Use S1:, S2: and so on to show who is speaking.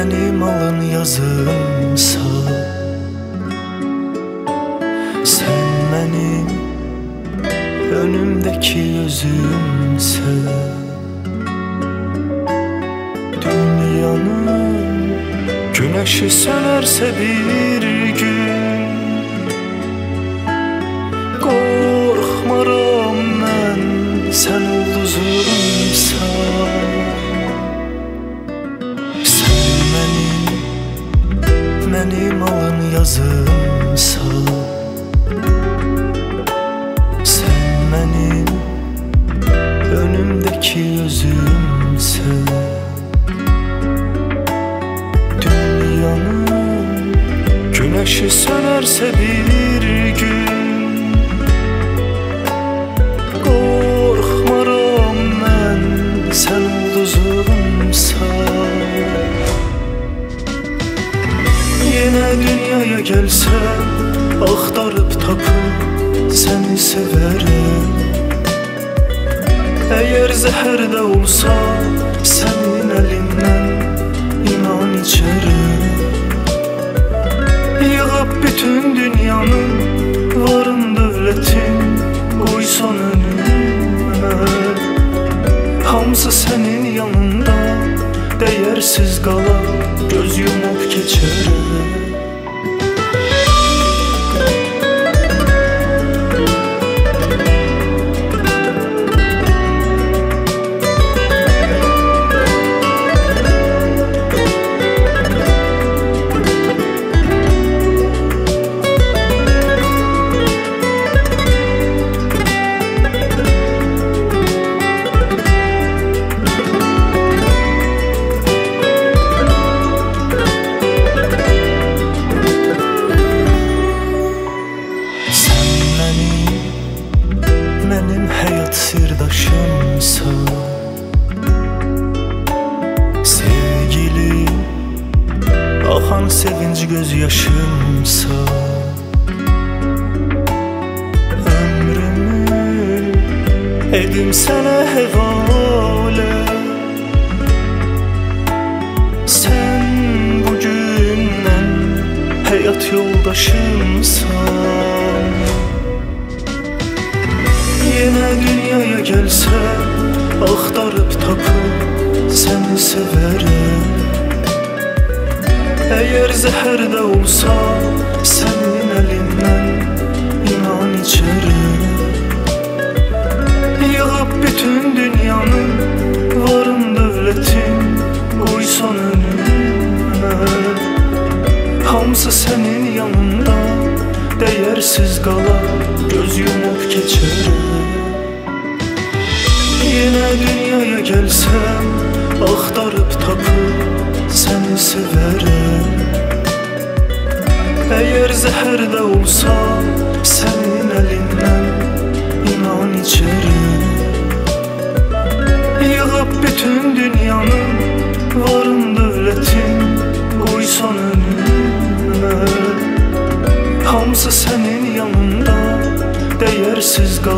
S1: benim alın yazımsa, sen benim önümdeki özümse, dünyanın güneşi sönerse bir gün, korkmaram ben sen ulduzumsan. Benim alın yazımsa, sen benim önümdeki özümse, dünyanın güneşi sönerse bir gün, korkmaram ben sen ulduzumsa. Yine dünyaya gelsem, axtarıp tapıp seni severim. Eğer zehir de olsa senin elinden iman içerim. Yığıp bütün dünyanın varın dövletin koysan önüme, hamısı senin yanında değersiz kalan göz yumup geçerim. Benim hayat sirdaşımsa, sevgili akan sevinç gözyaşımsa, ömrümü edim sana hevale. Sen bugünden hayat yoldaşımsan. Yine dünyaya gelsem, axtarıp tapıp seni severim. Eğer zehir de olsa senin elinden iman içerim. Yığıp bütün dünyanın varın dövletin koysan önüme, hamısı senin yanında değersiz kalan göz yumup geçerim. Yine dünyaya gelsem, axtarıp tapıp seni severim. Eğer zehir de olsa senin elinden iman içerim. Yığıp bütün dünyanın varın dövletin koysan önüme, hamısı senin yanında değersiz kalan